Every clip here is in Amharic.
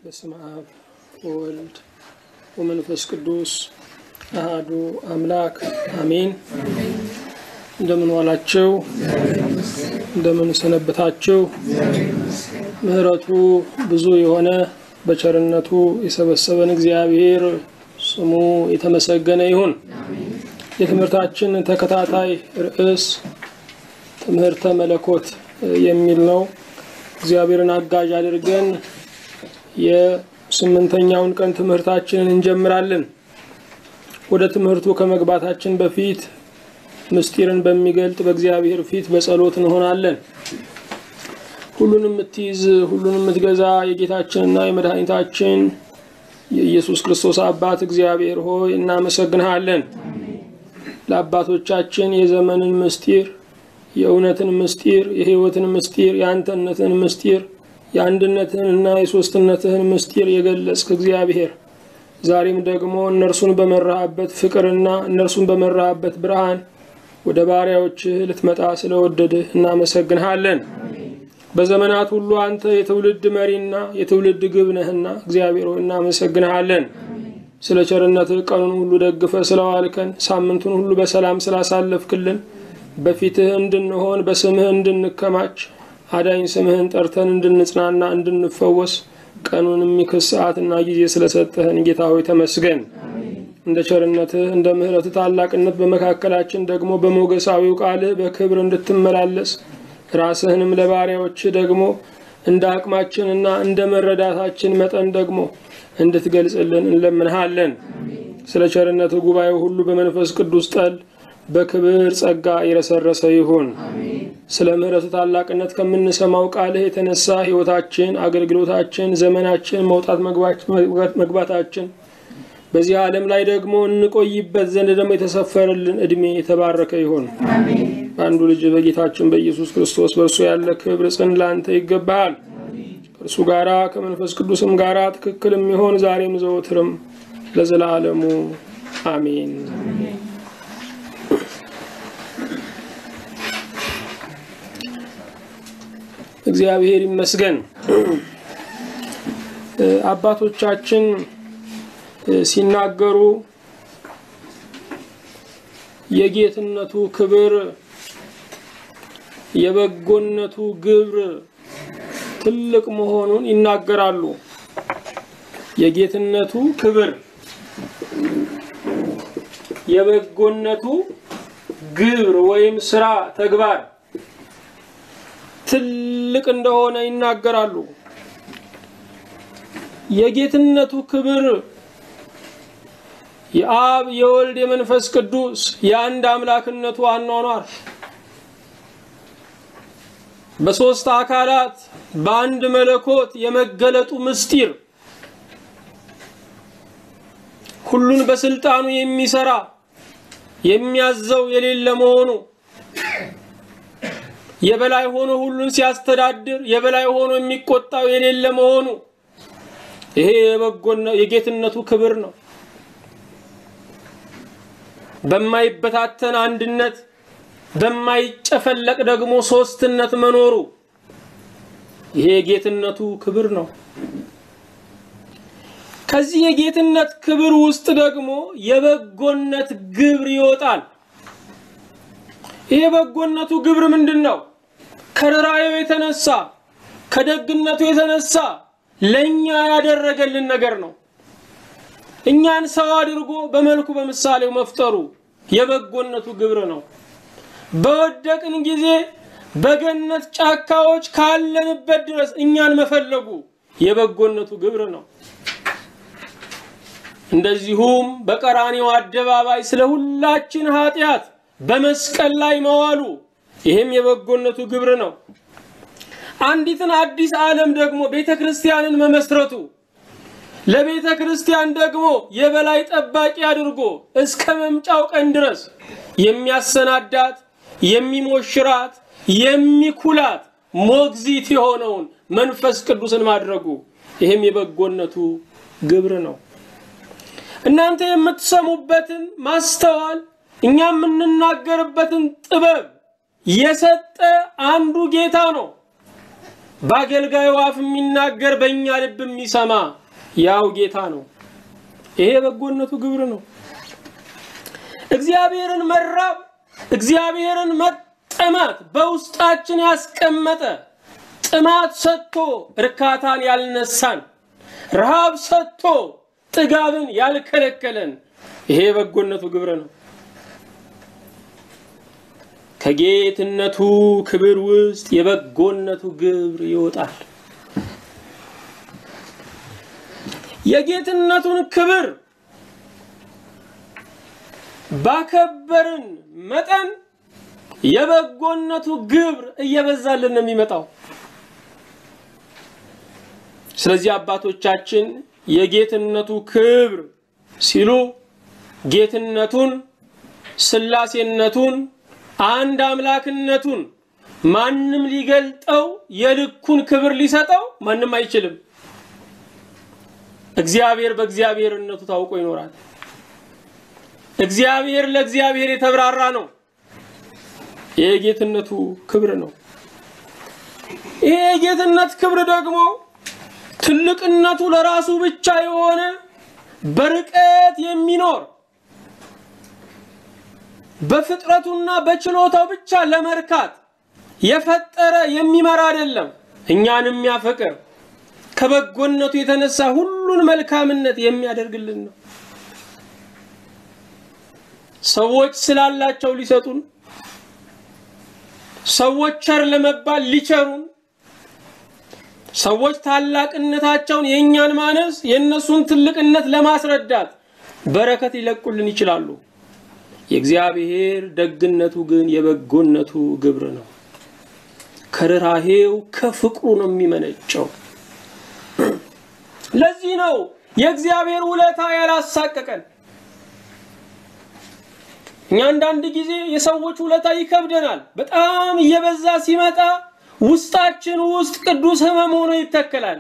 በስመ አብ ወወልድ ወመንፈስ ቅዱስ አሐዱ አምላክ አሜን። እንደምን ዋላችሁ? እንደምን ሰነበታችሁ? ምህረቱ ብዙ የሆነ በቸርነቱ የሰበሰበን እግዚአብሔር ስሙ የተመሰገነ ይሁን። የትምህርታችን ተከታታይ ርዕስ ትምህርተ መለኮት የሚል ነው። እግዚአብሔርን አጋዥ አድርገን የስምንተኛውን ቀን ትምህርታችንን እንጀምራለን። ወደ ትምህርቱ ከመግባታችን በፊት ምስጢርን በሚገልጥ በእግዚአብሔር ፊት በጸሎት እንሆናለን። ሁሉንም የምትይዝ ሁሉንም የምትገዛ የጌታችንና የመድኃኒታችን የኢየሱስ ክርስቶስ አባት እግዚአብሔር ሆይ እናመሰግንሃለን። ለአባቶቻችን የዘመንን ምስጢር፣ የእውነትን ምስጢር፣ የሕይወትን ምስጢር፣ የአንተነትን ምስጢር፣ የአንድነትህንና የሶስትነትህን ምስጢር የገለጽክ እግዚአብሔር ዛሬም ደግሞ እነርሱን በመራህበት ፍቅርና እነርሱን በመራህበት ብርሃን ወደ ባሪያዎችህ ልትመጣ ስለወደድህ እናመሰግንሃለን። በዘመናት ሁሉ አንተ የትውልድ መሪና የትውልድ ግብ ነህና እግዚአብሔር ሆይ እናመሰግንሃለን። ስለ ቸርነትህ ቀኑን ሁሉ ደግፈህ ስለዋልከን፣ ሳምንቱን ሁሉ በሰላም ስላሳለፍክልን፣ በፊትህ እንድንሆን በስምህ እንድንከማች አዳኝ ስምህን ጠርተን እንድንጽናና እንድንፈወስ ቀኑን የሚክስ ሰዓትና ጊዜ ስለሰጠህን ጌታ ሆይ ተመስገን። እንደ ቸርነትህ እንደ ምህረትህ ታላቅነት በመካከላችን ደግሞ በሞገሳዊው ቃልህ በክብር እንድትመላለስ ራስህንም ለባሪያዎችህ ደግሞ እንደ አቅማችንና እንደ መረዳታችን መጠን ደግሞ እንድትገልጽልን እንለምንሃለን። ስለ ቸርነትህ ጉባኤው ሁሉ በመንፈስ ቅዱስ ጠል በክብር ጸጋ ይረሰረሰ ይሁን። ስለ ምህረትህ ታላቅነት ከምንሰማው ቃልህ የተነሳ ሕይወታችን፣ አገልግሎታችን፣ ዘመናችን፣ መውጣት መግባታችን በዚህ ዓለም ላይ ደግሞ እንቆይበት ዘንድ ደግሞ የተሰፈረልን እድሜ የተባረከ ይሁን። አንዱ ልጅ በጌታችን በኢየሱስ ክርስቶስ በእርሱ ያለ ክብር ጽን ላንተ ይገባሃል። ከእርሱ ጋራ ከመንፈስ ቅዱስም ጋራ ትክክልም ይሆን ዛሬም ዘወትርም ለዘላለሙ አሜን። እግዚአብሔር ይመስገን። አባቶቻችን ሲናገሩ የጌትነቱ ክብር የበጎነቱ ግብር ትልቅ መሆኑን ይናገራሉ። የጌትነቱ ክብር የበጎነቱ ግብር ወይም ስራ ተግባር ትልቅ እንደሆነ ይናገራሉ። የጌትነቱ ክብር የአብ የወልድ የመንፈስ ቅዱስ የአንድ አምላክነቱ አኗኗር በሶስት አካላት በአንድ መለኮት የመገለጡ ምስጢር ሁሉን በስልጣኑ የሚሰራ የሚያዘው የሌለ መሆኑ የበላይ ሆኖ ሁሉን ሲያስተዳድር የበላይ ሆኖ የሚቆጣው የሌለ መሆኑ ይሄ የጌትነቱ ክብር ነው። በማይበታተን አንድነት በማይጨፈለቅ ደግሞ ሶስትነት መኖሩ ይሄ የጌትነቱ ክብር ነው። ከዚህ የጌትነት ክብር ውስጥ ደግሞ የበጎነት ግብር ይወጣል። ይሄ በጎነቱ ግብር ምንድነው? ከራእዩ የተነሳ ከደግነቱ የተነሳ ለኛ ያደረገልን ነገር ነው። እኛን ሰው አድርጎ በመልኩ በምሳሌው መፍጠሩ የበጎነቱ ግብር ነው። በወደቅን ጊዜ በገነት ጫካዎች ካለንበት ድረስ እኛን መፈለጉ የበጎነቱ ግብር ነው። እንደዚሁም በቀራንዮ አደባባይ ስለ ሁላችን ኃጢአት በመስቀል ላይ መዋሉ ይሄም የበጎነቱ ግብር ነው። አንዲትን አዲስ ዓለም ደግሞ ቤተክርስቲያንን መመስረቱ ለቤተክርስቲያን ደግሞ የበላይ ጠባቂ አድርጎ እስከ መምጫው ቀን ድረስ የሚያሰናዳት የሚሞሽራት የሚኩላት ሞግዚት የሆነውን መንፈስ ቅዱስን ማድረጉ ይሄም የበጎነቱ ግብር ነው። እናንተ የምትሰሙበትን ማስተዋል እኛም የምንናገርበትን ጥበብ የሰጠ አንዱ ጌታ ነው። በአገልጋዩ አፍ የሚናገር በእኛ ልብ የሚሰማ ያው ጌታ ነው። ይሄ በጎነቱ ግብር ነው። እግዚአብሔርን መራብ፣ እግዚአብሔርን መጠማት በውስጣችን ያስቀመጠ ጥማት ሰጥቶ እርካታን ያልነሳን፣ ረሃብ ሰጥቶ ጥጋብን ያልከለከለን ይሄ በጎነቱ ግብር ነው። ከጌትነቱ ክብር ውስጥ የበጎነቱ ግብር ይወጣል። የጌትነቱን ክብር ባከበርን መጠን የበጎነቱ ግብር እየበዛልን ነው የሚመጣው። ስለዚህ አባቶቻችን የጌትነቱ ክብር ሲሉ ጌትነቱን፣ ስላሴነቱን፣ አንድ አምላክነቱን ማንም ሊገልጠው የልኩን ክብር ሊሰጠው ማንም አይችልም። እግዚአብሔር በእግዚአብሔርነቱ ታውቆ ይኖራል። እግዚአብሔር ለእግዚአብሔር የተብራራ ነው። የጌትነቱ ክብር ነው። ይሄ የጌትነት ክብር ደግሞ ትልቅነቱ ለራሱ ብቻ የሆነ በርቀት የሚኖር በፍጥረቱና በችሎታው ብቻ ለመርካት የፈጠረ የሚመራ አይደለም። እኛንም የሚያፈቅር ከበጎነቱ የተነሳ ሁሉን መልካምነት የሚያደርግልን ነው። ሰዎች ስላላቸው ሊሰጡን፣ ሰዎች ቸር ለመባል ሊቸሩን፣ ሰዎች ታላቅነታቸውን የኛን ማነስ የነሱን ትልቅነት ለማስረዳት በረከት ሊለቁልን ይችላሉ። የእግዚአብሔር ደግነቱ ግን የበጎነቱ ግብር ነው። ከርህራሄው ከፍቅሩ ነው የሚመነጨው። ለዚህ ነው የእግዚአብሔር ውለታ ያላሳቀቀን። እኛ አንዳንድ ጊዜ የሰዎች ውለታ ይከብደናል። በጣም እየበዛ ሲመጣ ውስጣችን ውስጥ ቅዱስ ሕመም ሆኖ ይተከላል።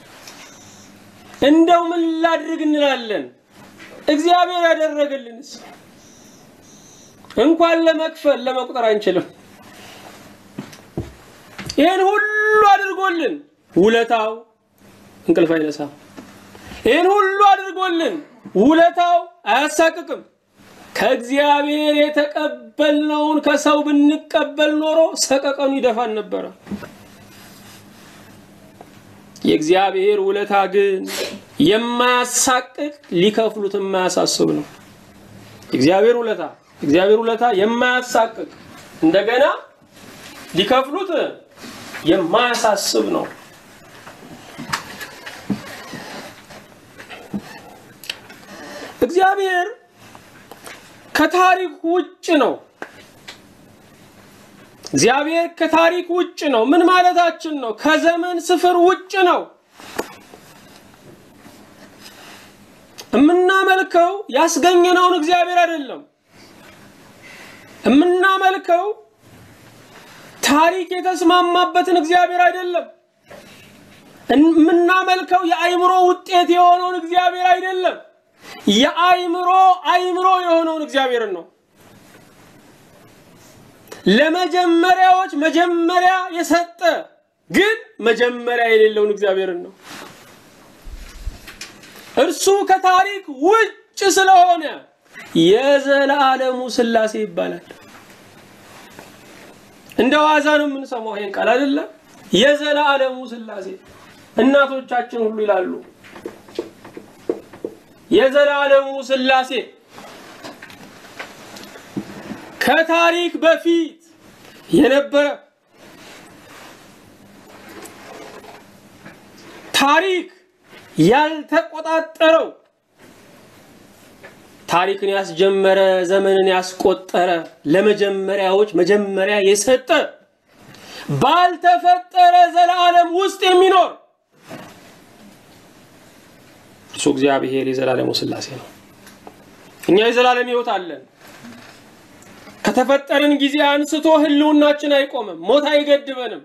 እንደው ምን ላድርግ እንላለን። እግዚአብሔር ያደረገልንስ እንኳን ለመክፈል ለመቁጠር አንችልም። ይሄን ሁሉ አድርጎልን ውለታው እንቅልፍ አይነሳም። ይሄን ሁሉ አድርጎልን ውለታው አያሳቅቅም። ከእግዚአብሔር የተቀበልነውን ከሰው ብንቀበል ኖሮ ሰቀቀኑ ይደፋን ነበር። የእግዚአብሔር ውለታ ግን የማያሳቅቅ ሊከፍሉት የማያሳስብ ነው። እግዚአብሔር ውለታ የማያሳቅቅ እንደገና ሊከፍሉት የማያሳስብ ነው። እግዚአብሔር ከታሪክ ውጭ ነው። እግዚአብሔር ከታሪክ ውጭ ነው። ምን ማለታችን ነው? ከዘመን ስፍር ውጭ ነው። እምናመልከው ያስገኘነውን እግዚአብሔር አይደለም። እምናመልከው ታሪክ የተስማማበትን እግዚአብሔር አይደለም። እምናመልከው የአይምሮ ውጤት የሆነውን እግዚአብሔር አይደለም። የአይምሮ የሆነውን እግዚአብሔር ነው። ለመጀመሪያዎች መጀመሪያ የሰጠ ግን መጀመሪያ የሌለውን እግዚአብሔር ነው። እርሱ ከታሪክ ውጭ ስለሆነ የዘላለሙ ሥላሴ ይባላል። እንደዋዛ ነው የምንሰማው ይሄን ቃል አይደለ? የዘላለሙ ሥላሴ እናቶቻችን ሁሉ ይላሉ። የዘላለሙ ሥላሴ ከታሪክ በፊት የነበረ ታሪክ ያልተቆጣጠረው ታሪክን ያስጀመረ ዘመንን ያስቆጠረ ለመጀመሪያዎች መጀመሪያ የሰጠ ባልተፈጠረ ዘላለም ውስጥ የሚኖር እሱ እግዚአብሔር የዘላለሙ ሥላሴ ነው። እኛ የዘላለም ሕይወት አለን። ከተፈጠረን ጊዜ አንስቶ ህልውናችን አይቆምም። ሞት አይገድበንም።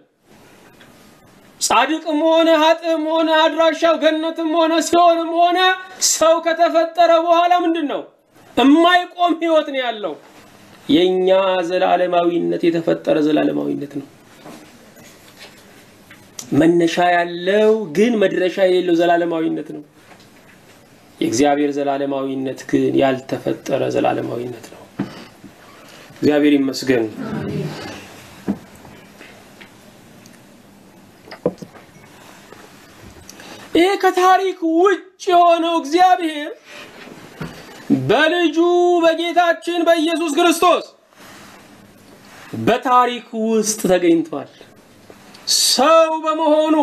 ጻድቅም ሆነ ኃጥእም ሆነ አድራሻው ገነትም ሆነ ሲኦልም ሆነ ሰው ከተፈጠረ በኋላ ምንድነው? የማይቆም ሕይወት ነው ያለው። የኛ ዘላለማዊነት የተፈጠረ ዘላለማዊነት ነው። መነሻ ያለው ግን መድረሻ የሌለው ዘላለማዊነት ነው። የእግዚአብሔር ዘላለማዊነት ግን ያልተፈጠረ ዘላለማዊነት ነው። እግዚአብሔር ይመስገን። ይሄ ከታሪክ ውጭ የሆነው እግዚአብሔር በልጁ በጌታችን በኢየሱስ ክርስቶስ በታሪክ ውስጥ ተገኝቷል። ሰው በመሆኑ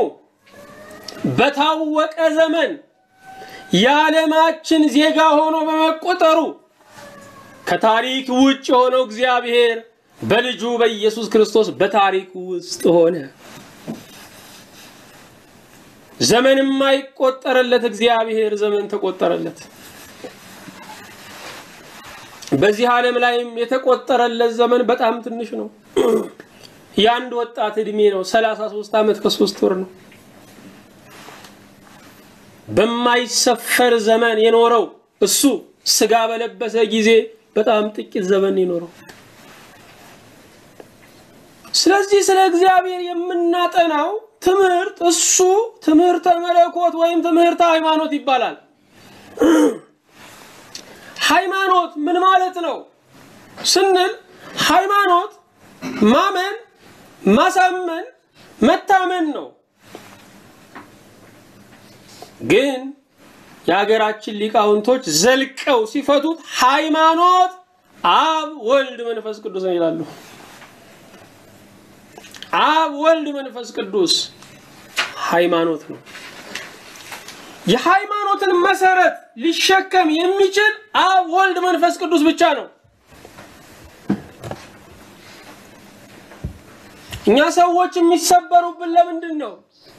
በታወቀ ዘመን የዓለማችን ዜጋ ሆኖ በመቆጠሩ ከታሪክ ውጭ የሆነው እግዚአብሔር በልጁ በኢየሱስ ክርስቶስ በታሪክ ውስጥ ሆነ። ዘመን የማይቆጠርለት እግዚአብሔር ዘመን ተቆጠረለት። በዚህ ዓለም ላይም የተቆጠረለት ዘመን በጣም ትንሽ ነው። የአንድ ወጣት እድሜ ነው። 33 ዓመት ከ3 ወር ነው። በማይሰፈር ዘመን የኖረው እሱ ስጋ በለበሰ ጊዜ በጣም ጥቂት ዘመን ይኖረው። ስለዚህ ስለ እግዚአብሔር የምናጠናው ትምህርት እሱ ትምህርተ መለኮት ወይም ትምህርተ ሃይማኖት ይባላል። ሃይማኖት ምን ማለት ነው ስንል ሃይማኖት ማመን፣ ማሳመን፣ መታመን ነው። ግን የሀገራችን ሊቃውንቶች ዘልቀው ሲፈቱት ሃይማኖት አብ ወልድ መንፈስ ቅዱስ ነው ይላሉ። አብ ወልድ መንፈስ ቅዱስ ሃይማኖት ነው። የሃይማኖትን መሰረት ሊሸከም የሚችል አብ ወልድ መንፈስ ቅዱስ ብቻ ነው። እኛ ሰዎች የሚሰበሩብን ለምንድን ነው?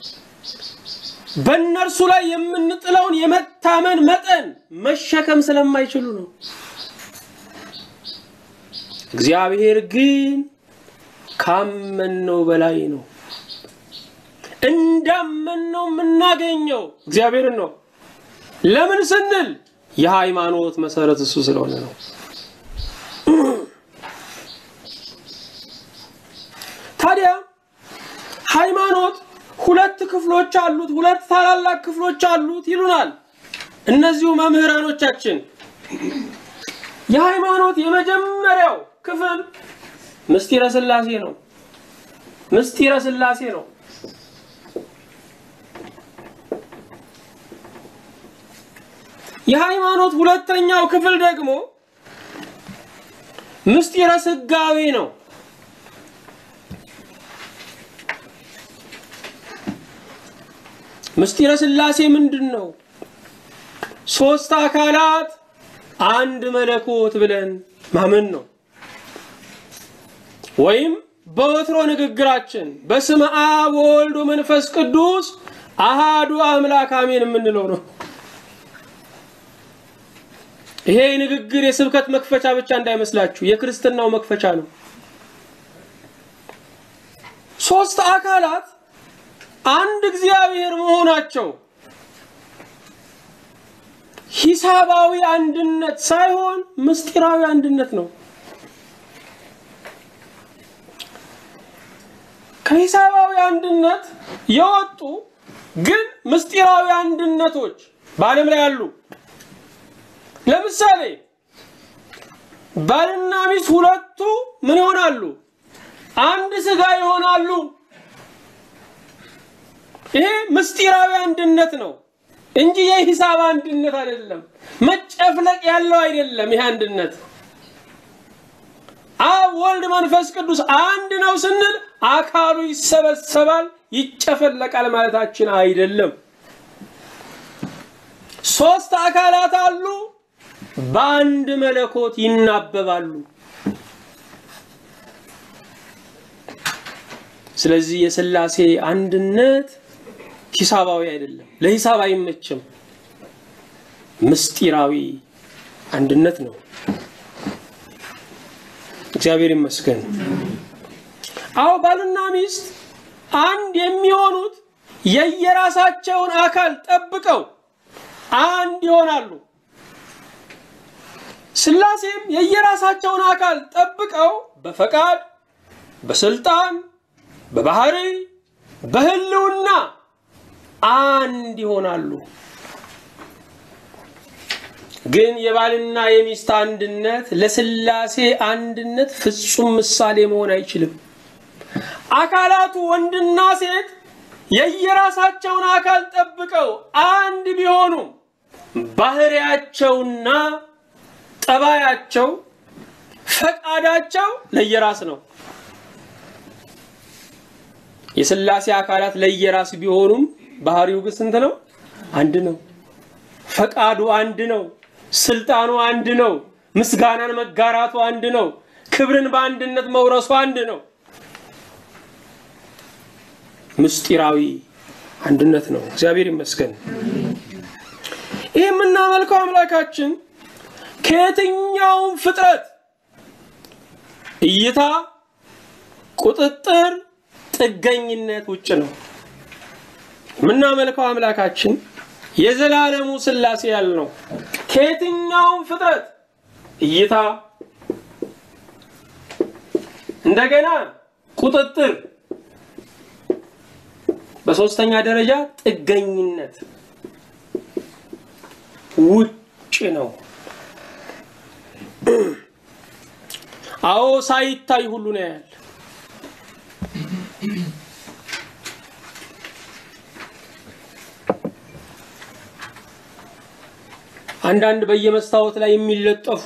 በእነርሱ ላይ የምንጥለውን የመታመን መጠን መሸከም ስለማይችሉ ነው። እግዚአብሔር ግን ካመንነው በላይ ነው። እንዳመንነው የምናገኘው እግዚአብሔርን ነው። ለምን ስንል የሃይማኖት መሰረት እሱ ስለሆነ ነው። ታዲያ ሃይማኖት ሁለት ክፍሎች አሉት፣ ሁለት ታላላቅ ክፍሎች አሉት ይሉናል እነዚሁ መምህራኖቻችን። የሃይማኖት የመጀመሪያው ክፍል ምስጢረ ሥላሴ ነው። ምስጢረ ሥላሴ ነው። የሃይማኖት ሁለተኛው ክፍል ደግሞ ምስጢረ ሥጋዌ ነው። ምስጢረ ሥላሴ ምንድነው? ሶስት አካላት አንድ መለኮት ብለን ማመን ነው። ወይም በወትሮ ንግግራችን በስመ አብ ወወልድ ወመንፈስ ቅዱስ አሃዱ አምላክ አሜን የምንለው ነው። ይሄ ንግግር የስብከት መክፈቻ ብቻ እንዳይመስላችሁ፣ የክርስትናው መክፈቻ ነው። ሶስት አካላት አንድ እግዚአብሔር መሆናቸው ሂሳባዊ አንድነት ሳይሆን ምስጢራዊ አንድነት ነው። ከሂሳባዊ አንድነት የወጡ ግን ምስጢራዊ አንድነቶች በዓለም ላይ አሉ። ለምሳሌ ባልና ሚስት ሁለቱ ምን ይሆናሉ? አንድ ስጋ ይሆናሉ። ይሄ ምስጢራዊ አንድነት ነው እንጂ የሂሳብ አንድነት አይደለም። መጨፍለቅ ያለው አይደለም። ይሄ አንድነት አብ ወልድ መንፈስ ቅዱስ አንድ ነው ስንል አካሉ ይሰበሰባል ይጨፈለቃል ማለታችን አይደለም። ሶስት አካላት አሉ፣ በአንድ መለኮት ይናበባሉ። ስለዚህ የሥላሴ አንድነት ሂሳባዊ አይደለም፣ ለሂሳብ አይመችም፣ ምስጢራዊ አንድነት ነው። እግዚአብሔር ይመስገን። አው ባልና ሚስት አንድ የሚሆኑት የየራሳቸውን አካል ጠብቀው አንድ ይሆናሉ። ሥላሴም የየራሳቸውን አካል ጠብቀው በፈቃድ፣ በስልጣን፣ በባህሪ፣ በህልውና አንድ ይሆናሉ። ግን የባልና የሚስት አንድነት ለስላሴ አንድነት ፍጹም ምሳሌ መሆን አይችልም። አካላቱ ወንድና ሴት የየራሳቸውን አካል ጠብቀው አንድ ቢሆኑ ባህሪያቸውና ጠባያቸው ፈቃዳቸው ለየራስ ነው። የስላሴ አካላት ለየራስ ቢሆኑም ባህሪው ግን ስንት ነው? አንድ ነው። ፈቃዱ አንድ ነው። ስልጣኑ አንድ ነው። ምስጋናን መጋራቱ አንድ ነው። ክብርን በአንድነት መውረሱ አንድ ነው። ምስጢራዊ አንድነት ነው። እግዚአብሔር ይመስገን። ይሄ የምናመልከው አምላካችን ከየትኛው ፍጥረት እይታ፣ ቁጥጥር፣ ጥገኝነት ውጭ ነው። የምናመልከው አምላካችን የዘላለሙ ስላሴ ያልነው ከየትኛው ፍጥረት እይታ፣ እንደገና ቁጥጥር፣ በሶስተኛ ደረጃ ጥገኝነት ውጭ ነው። አዎ ሳይታይ ሁሉ ነው ያለ። አንዳንድ በየመስታወት ላይ የሚለጠፉ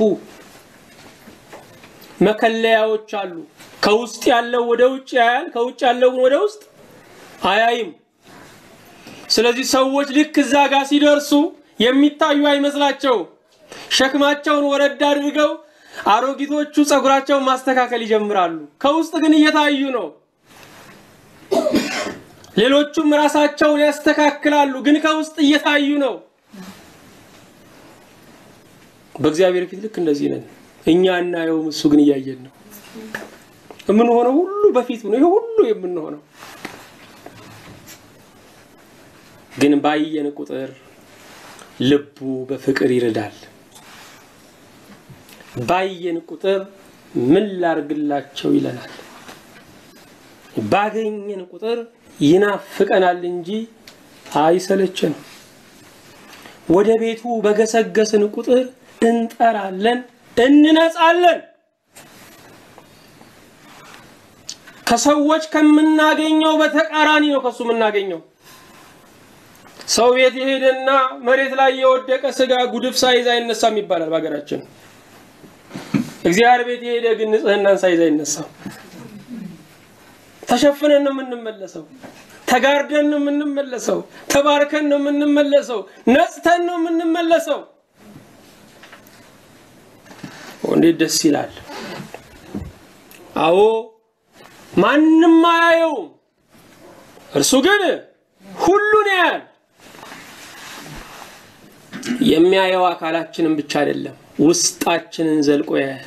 መከለያዎች አሉ። ከውስጥ ያለው ወደ ውጭ ያያል፣ ከውጭ ያለው ወደ ውስጥ አያይም። ስለዚህ ሰዎች ልክ እዛ ጋር ሲደርሱ የሚታዩ አይመስላቸው። ሸክማቸውን ወረድ አድርገው አሮጊቶቹ ጸጉራቸውን ማስተካከል ይጀምራሉ። ከውስጥ ግን እየታዩ ነው። ሌሎቹም ራሳቸውን ያስተካክላሉ፣ ግን ከውስጥ እየታዩ ነው። በእግዚአብሔር ፊት ልክ እንደዚህ ነን። እኛ እናየውም፣ እሱ ግን እያየን ነው። ምን ሆነ ሁሉ በፊቱ ነው። ይሄ ሁሉ የምንሆነው ግን ባየን ቁጥር ልቡ በፍቅር ይረዳል። ባየን ቁጥር ምን ላርግላቸው ይለናል። ባገኘን ቁጥር ይናፍቀናል እንጂ አይሰለቸንም። ወደ ቤቱ በገሰገስን ቁጥር እንጠራለን፣ እንነጻለን። ከሰዎች ከምናገኘው በተቃራኒ ነው ከሱ የምናገኘው። ሰው ቤት ይሄድና መሬት ላይ የወደቀ ስጋ ጉድፍ ሳይዝ አይነሳም ይባላል በአገራችን። እግዚአብሔር ቤት ይሄደ ግን ንጽህናን ሳይዝ አይነሳም። ተሸፍነን ነው የምንመለሰው፣ ተጋርደን ነው የምንመለሰው፣ ተባርከን ነው የምንመለሰው፣ ነጽተን ነው የምንመለሰው። እንዴት ደስ ይላል! አዎ ማንንም አያየውም፣ እርሱ ግን ሁሉን ያያል። የሚያየው አካላችንን ብቻ አይደለም፣ ውስጣችንን ዘልቆ ያያል።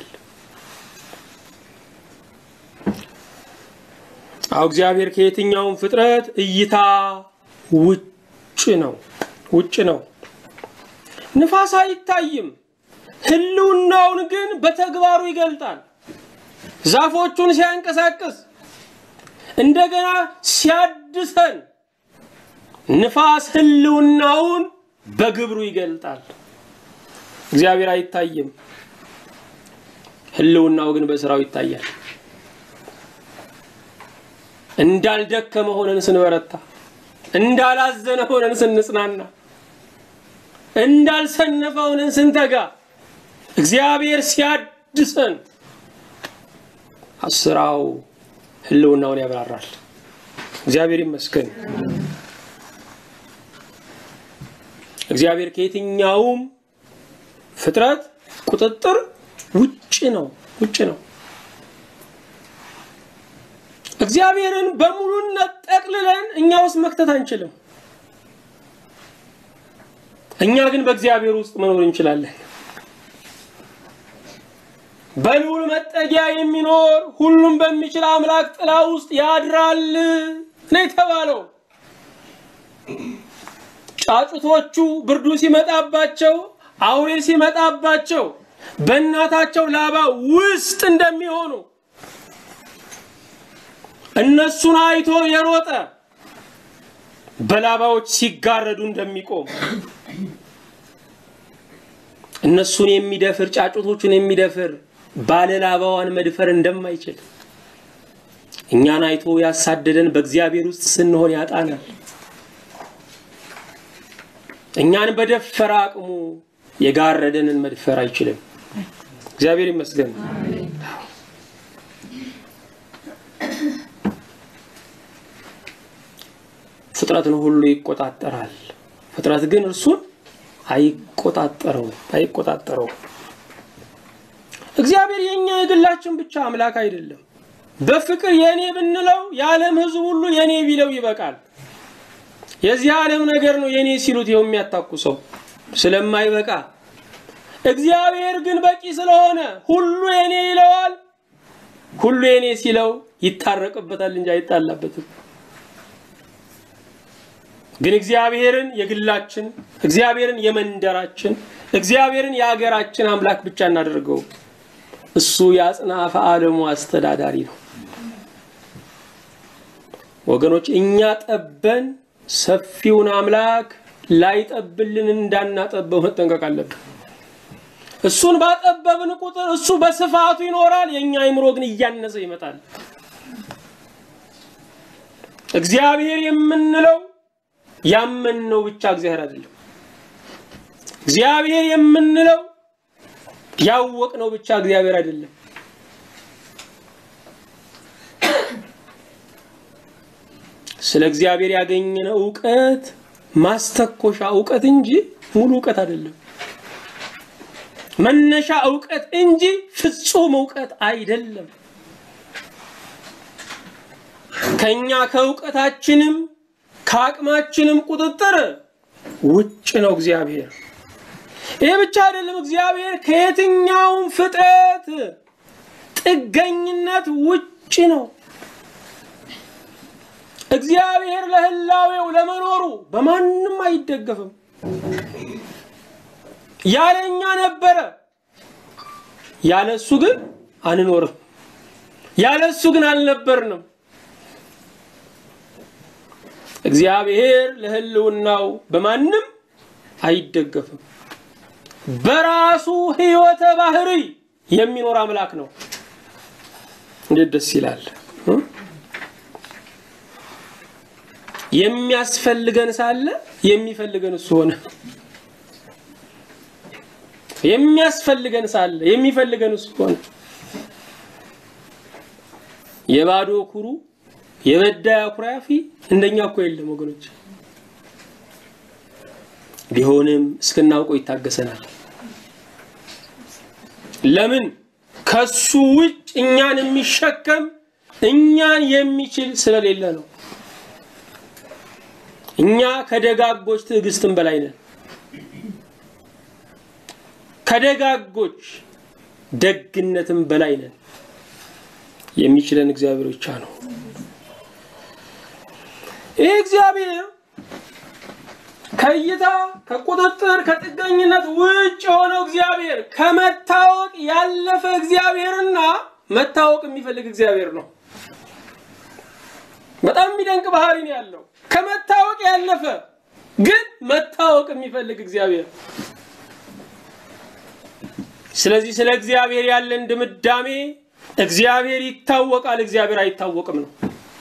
አው እግዚአብሔር ከየትኛውም ፍጥረት እይታ ውጭ ነው። ንፋስ አይታይም፣ ህልውናውን ግን በተግባሩ ይገልጣል። ዛፎቹን ሲያንቀሳቅስ እንደገና ሲያድሰን ንፋስ ህልውናውን በግብሩ ይገልጣል። እግዚአብሔር አይታይም፣ ህልውናው ግን በስራው ይታያል። እንዳልደከመ ሆነን ስንበረታ፣ እንዳላዘነ ሆነን ስንጽናና፣ እንዳልሰነፈ ሆነን ስንተጋ እግዚአብሔር ሲያድሰን አስራው ህልውናውን ያብራራል። እግዚአብሔር ይመስገን። እግዚአብሔር ከየትኛውም ፍጥረት ቁጥጥር ውጭ ነው። እግዚአብሔርን በሙሉነት ጠቅልለን እኛ ውስጥ መክተት አንችልም። እኛ ግን በእግዚአብሔር ውስጥ መኖር እንችላለን። በልዑል መጠጊያ የሚኖር ሁሉም በሚችል አምላክ ጥላ ውስጥ ያድራል ነው የተባለው። ጫጩቶቹ ብርዱ ሲመጣባቸው፣ አውሬ ሲመጣባቸው በእናታቸው ላባ ውስጥ እንደሚሆኑ እነሱን አይቶ የሮጠ በላባዎች ሲጋረዱ እንደሚቆም እነሱን የሚደፍር ጫጩቶቹን የሚደፍር ባለላባዋን መድፈር እንደማይችል እኛን አይቶ ያሳደደን በእግዚአብሔር ውስጥ ስንሆን ያጣናል። እኛን በደፈራ አቅሙ የጋረደንን መድፈር አይችልም። እግዚአብሔር ይመስገን። ፍጥረትን ሁሉ ይቆጣጠራል። ፍጥረት ግን እርሱን አይቆጣጠረው። እግዚአብሔር የኛ የግላችን ብቻ አምላክ አይደለም። በፍቅር የኔ ብንለው የዓለም ሕዝብ ሁሉ የኔ ቢለው ይበቃል። የዚህ ዓለም ነገር ነው የኔ ሲሉት ይኸው የሚያታኩሰው ስለማይበቃ፣ እግዚአብሔር ግን በቂ ስለሆነ ሁሉ የኔ ይለዋል። ሁሉ የኔ ሲለው ይታረቅበታል እንጂ አይጣላበትም። ግን እግዚአብሔርን የግላችን፣ እግዚአብሔርን የመንደራችን፣ እግዚአብሔርን የሀገራችን አምላክ ብቻ እናደርገው። እሱ ያጽናፈ ዓለሙ አስተዳዳሪ ነው። ወገኖች እኛ ጠበን ሰፊውን አምላክ ላይጠብልን እንዳናጠበው መጠንቀቅ አለብን። እሱን ባጠበብን ቁጥር እሱ በስፋቱ ይኖራል፣ የኛ አይምሮ ግን እያነሰ ይመጣል። እግዚአብሔር የምንለው ያመንነው ብቻ እግዚአብሔር አይደለም። እግዚአብሔር የምንለው ያወቅነው ብቻ እግዚአብሔር አይደለም። ስለ እግዚአብሔር ያገኘነው ዕውቀት ማስተኮሻ ዕውቀት እንጂ ሙሉ ዕውቀት አይደለም። መነሻ ዕውቀት እንጂ ፍጹም ዕውቀት አይደለም። ከኛ ከዕውቀታችንም ከአቅማችንም ቁጥጥር ውጭ ነው እግዚአብሔር። ይሄ ብቻ አይደለም፣ እግዚአብሔር ከየትኛውም ፍጥረት ጥገኝነት ውጭ ነው። እግዚአብሔር ለህላዌው ለመኖሩ በማንም አይደገፍም። ያለኛ ነበረ፣ ያለሱ ግን አንኖርም። ያለሱ ግን አልነበርንም። እግዚአብሔር ለህልውናው በማንም አይደገፍም። በራሱ ህይወተ ባህሪ የሚኖር አምላክ ነው። እንዴት ደስ ይላል! የሚያስፈልገን ሳለ የሚፈልገን እሱ ሆነ። የሚያስፈልገን ሳለ የሚፈልገን እሱ ሆነ። የባዶ ኩሩ የበዳይ አኩራፊ እንደኛ እኮ የለም ወገኖች። ቢሆንም እስከናውቀው ይታገሰናል። ለምን? ከሱ ውጭ እኛን የሚሸከም እኛን የሚችል ስለሌለ ነው። እኛ ከደጋጎች ትዕግስትን በላይ ነን። ከደጋጎች ደግነትን በላይ ነን። የሚችለን እግዚአብሔር ብቻ ነው። ይህ እግዚአብሔር ከይታ ከቁጥጥር ከጥገኝነት ውጭ ሆነው እግዚአብሔር ከመታወቅ ያለፈ እግዚአብሔርና መታወቅ የሚፈልግ እግዚአብሔር ነው። በጣም የሚደንቅ ባህሪ ነው ያለው። ከመታወቅ ያለፈ ግን መታወቅ የሚፈልግ እግዚአብሔር። ስለዚህ ስለ እግዚአብሔር ያለን ድምዳሜ እግዚአብሔር ይታወቃል፣ እግዚአብሔር አይታወቅም ነው።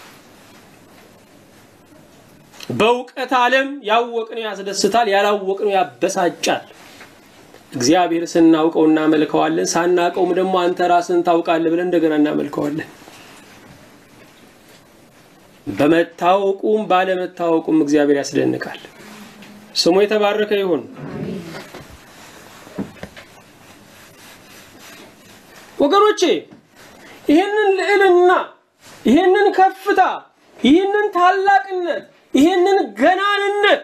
በእውቀት ዓለም ያወቅነው ያስደስታል፣ ያላወቅነው ያበሳጫል። እግዚአብሔር ስናውቀው እናመልከዋለን፣ ሳናውቀውም ደግሞ አንተ ራስህን ታውቃለህ ብለን እንደገና እናመልከዋለን። በመታወቁም ባለመታወቁም እግዚአብሔር ያስደንቃል። ስሙ የተባረከ ይሁን። ወገኖቼ ይሄንን ልዕልና፣ ይሄንን ከፍታ፣ ይሄንን ታላቅነት፣ ይሄንን ገናንነት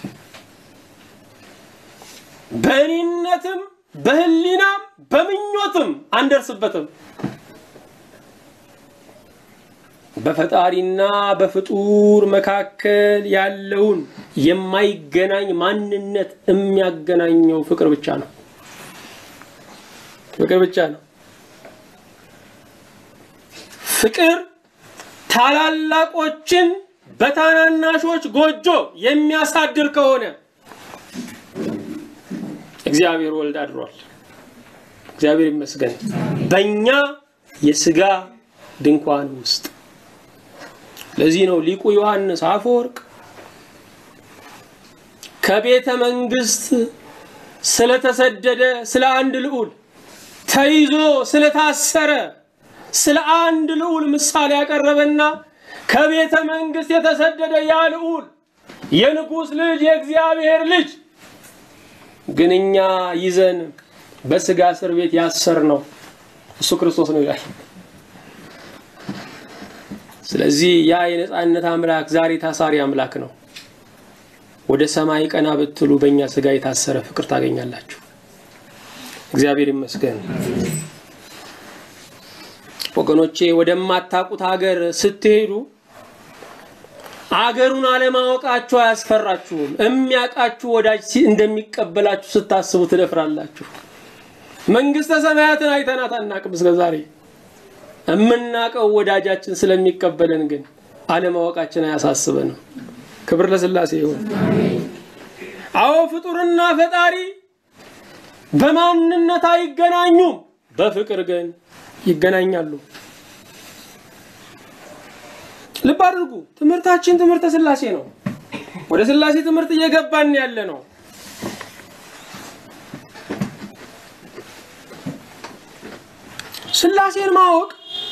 በእኔነትም በህሊናም በምኞትም አንደርስበትም። በፈጣሪና በፍጡር መካከል ያለውን የማይገናኝ ማንነት የሚያገናኘው ፍቅር ብቻ ነው። ፍቅር ብቻ ነው። ፍቅር ታላላቆችን በታናናሾች ጎጆ የሚያሳድር ከሆነ እግዚአብሔር ወልድ አድሯል። እግዚአብሔር ይመስገን በእኛ የሥጋ ድንኳን ውስጥ። ለዚህ ነው ሊቁ ዮሐንስ አፈወርቅ ከቤተ መንግስት ስለተሰደደ ስለ አንድ ልዑል ተይዞ ስለታሰረ ስለ አንድ ልዑል ምሳሌ ያቀረበና ከቤተ መንግስት የተሰደደ ያ ልዑል የንጉስ ልጅ የእግዚአብሔር ልጅ ግንኛ ይዘን በስጋ እስር ቤት ያሰርነው እሱ ክርስቶስ ነው ይላል። ስለዚህ ያ የነጻነት አምላክ ዛሬ ታሳሪ አምላክ ነው። ወደ ሰማይ ቀና ብትሉ በእኛ ስጋ የታሰረ ፍቅር ታገኛላችሁ። እግዚአብሔር ይመስገን። ወገኖቼ ወደማታውቁት ሀገር ስትሄዱ አገሩን አለማወቃችሁ አያስፈራችሁም። የሚያውቃችሁ ወዳጅ እንደሚቀበላችሁ ስታስቡ ትደፍራላችሁ። መንግስተ ሰማያትን አይተናት አናውቅም እስከዛሬ። እምናውቀው ወዳጃችን ስለሚቀበለን ግን አለማወቃችን አያሳስበንም። ክብር ለሥላሴ ይሁን። አዎ ፍጡርና ፈጣሪ በማንነት አይገናኙም፣ በፍቅር ግን ይገናኛሉ። ልብ አድርጉ። ትምህርታችን ትምህርተ ሥላሴ ነው። ወደ ሥላሴ ትምህርት እየገባን ያለ ነው። ሥላሴን ማወቅ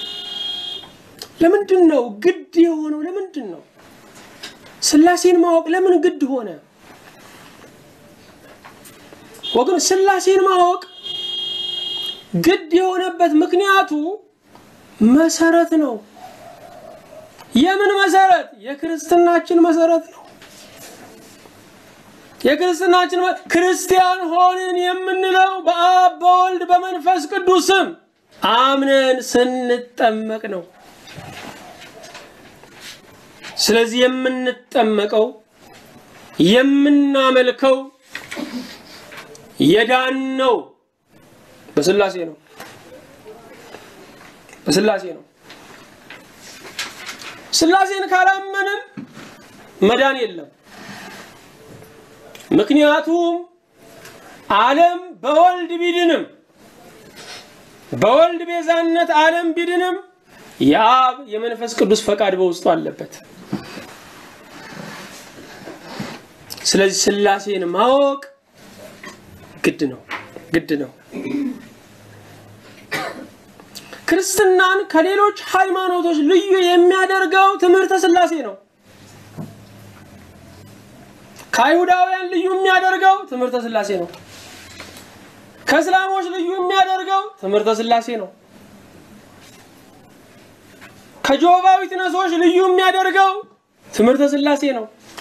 ለምንድነው ግድ የሆነው? ለምንድነው ሥላሴን ማወቅ ለምን ግድ ሆነ? ወገን ሥላሴን ማወቅ ግድ የሆነበት ምክንያቱ መሰረት ነው። የምን መሰረት? የክርስትናችን መሰረት ነው። የክርስትናችን ክርስቲያን ሆነን የምንለው በአብ በወልድ በመንፈስ ቅዱስ ስም አምነን ስንጠመቅ ነው። ስለዚህ የምንጠመቀው የምናመልከው የዳነው በሥላሴ ነው። በሥላሴ ነው። ሥላሴን ካላመንን መዳን የለም። ምክንያቱም ዓለም በወልድ ቢድንም በወልድ ቤዛነት ዓለም ቢድንም የአብ የመንፈስ ቅዱስ ፈቃድ በውስጡ አለበት። ስለዚህ ሥላሴን ማወቅ ግድ ነው። ግድ ነው። ክርስትናን ከሌሎች ሃይማኖቶች ልዩ የሚያደርገው ትምህርተ ሥላሴ ነው። ከአይሁዳውያን ልዩ የሚያደርገው ትምህርተ ሥላሴ ነው። ከእስላሞች ልዩ የሚያደርገው ትምህርተ ሥላሴ ነው። ከጆባዊ ትነሶች ልዩ የሚያደርገው ትምህርተ ሥላሴ ነው።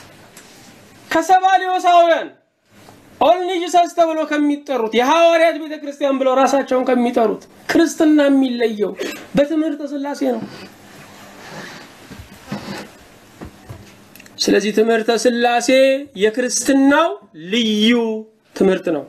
ከሰባሊዮሳውያን ኦልኒጂሰስ ተብሎ ከሚጠሩት የሐዋርያት ቤተክርስቲያን ብለው ራሳቸውን ከሚጠሩት ክርስትና የሚለየው በትምህርተ ሥላሴ ነው። ስለዚህ ትምህርተ ሥላሴ የክርስትናው ልዩ ትምህርት ነው።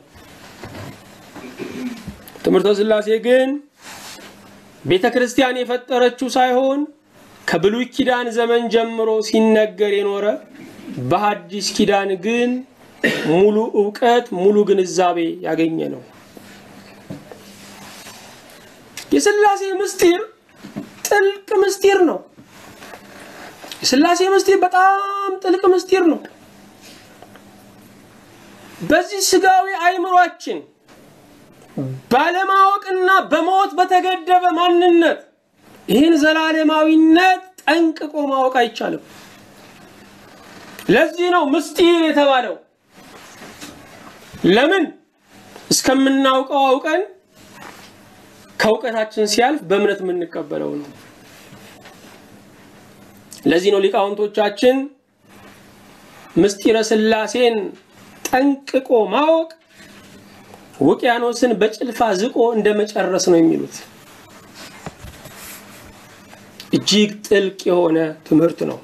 ትምህርተ ሥላሴ ግን ቤተክርስቲያን የፈጠረችው ሳይሆን ከብሉይ ኪዳን ዘመን ጀምሮ ሲነገር የኖረ በሐዲስ ኪዳን ግን ሙሉ ዕውቀት ሙሉ ግንዛቤ ያገኘ ነው። የሥላሴ ምስጢር ጥልቅ ምስጢር ነው። የሥላሴ ምስጢር በጣም ጥልቅ ምስጢር ነው። በዚህ ስጋዊ አይምሮአችን ባለማወቅና በሞት በተገደበ ማንነት ይህን ዘላለማዊነት ጠንቅቆ ማወቅ አይቻልም። ለዚህ ነው ምስጢር የተባለው። ለምን? እስከምናውቀው አውቀን ከውቀታችን ሲያልፍ በእምነት የምንቀበለው ነው። ለዚህ ነው ሊቃውንቶቻችን ምስጢረ ሥላሴን ጠንቅቆ ማወቅ ውቅያኖስን በጭልፋ ዝቆ እንደመጨረስ ነው የሚሉት። እጅግ ጥልቅ የሆነ ትምህርት ነው።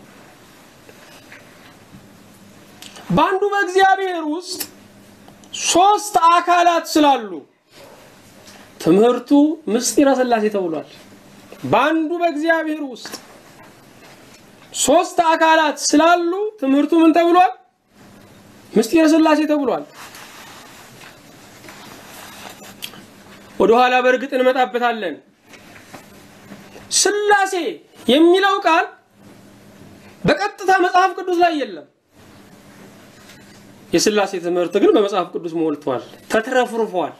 በአንዱ በእግዚአብሔር ውስጥ ሶስት አካላት ስላሉ ትምህርቱ ምስጢረ ሥላሴ ተብሏል። በአንዱ በእግዚአብሔር ውስጥ ሶስት አካላት ስላሉ ትምህርቱ ምን ተብሏል? ምስጢረ ሥላሴ ተብሏል። ወደ ኋላ በርግጥ እንመጣበታለን። ሥላሴ የሚለው ቃል በቀጥታ መጽሐፍ ቅዱስ ላይ የለም። የሥላሴ ትምህርት ግን በመጽሐፍ ቅዱስ ሞልቷል፣ ተትረፍርፏል።